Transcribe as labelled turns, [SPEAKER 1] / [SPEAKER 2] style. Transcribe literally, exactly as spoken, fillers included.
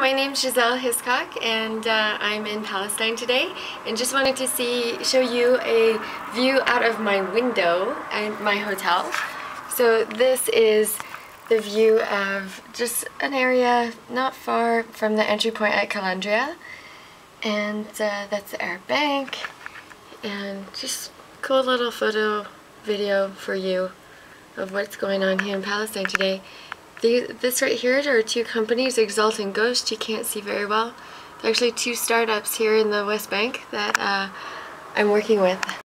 [SPEAKER 1] my name's Gisel Hiscock, and uh, I'm in Palestine today, and just wanted to see show you a view out of my window at my hotel. So this is the view of just an area not far from the entry point at Calandria, and uh, that's the Arab Bank, and just cool little photo video for you of what's going on here in Palestine today. These, this right here are two companies, Exalt and Ghost. You can't see very well. They're actually two startups here in the West Bank that uh, I'm working with.